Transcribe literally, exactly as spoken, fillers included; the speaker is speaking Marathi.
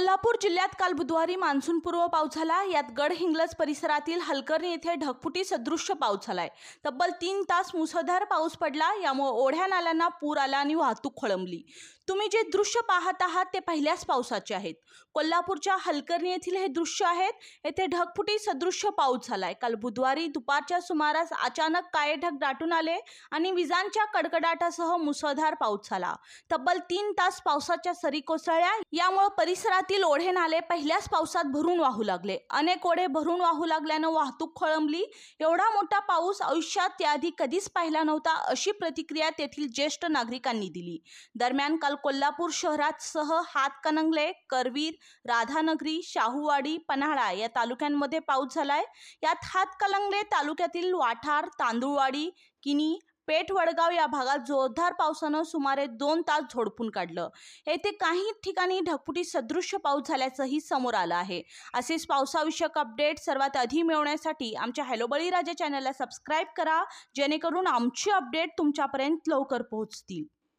कोल्हापूर जिल्ह्यात काल बुधवारी मान्सूनपूर्व पाऊस झाला। यात गडहिंग्लज परिसरातील हलकर्णी येथे ढगफुटी सदृश्य पाऊस झालाय। तब्बल तीन तास मुसळधार पाऊस पडला। यामुळे ओढ्या नाल्यांना पूर आला आणि वाहतूक खोळंबली। तुम्ही जे दृश्य पाहत आहात ते पहिल्याच पावसाचे आहेत। कोल्हापूरच्या हलकर्णी येथील हे दृश्य आहेत। येथे ढगफुटी सदृश्य पाऊस झालाय। काल बुधवारी दुपारच्या सुमारास अचानक काळे ढग दाटून आले आणि विजांच्या कडकडाटासह मुसळधार पाऊस झाला। तब्बल तीन तास पावसाच्या सरी कोसळल्या। यामुळे परिसरातील ओढे नाले पहिल्याच पावसात भरून वाहू लागले। अनेक ओढे भरून वाहू लागल्याने वाहतूक खोळंबली। एवढा मोठा पाऊस आयुष्यात याआधी कधीच पाहिला नव्हता, अशी प्रतिक्रिया तेथील ज्येष्ठ नागरिकांनी दिली। दरम्यान काल कोल्हापूर शहरासह हातकणंगले, करवीर, राधानगरी, शाहूवाडी, पन्हाळा या तालुक्यांमध्ये पाऊस झालाय। यात हातकणंगले तालुक्यातील वाठार, तांदुळवाडी, किनी, पेठ, वडगाव या भागात जोरदार पावसानं सुमारे दोन तास झोडपून काढलं। येथे काही ठिकाणी ढगफुटी सदृश्य पाऊस झाल्याचंही समोर आलं आहे। असेच पावसाविषयक अपडेट सर्वात आधी मिळवण्यासाठी आमच्या हॅलो बळीराजा चॅनलला सबस्क्राईब करा, जेणेकरून आमची अपडेट तुमच्यापर्यंत लवकर पोहोचतील।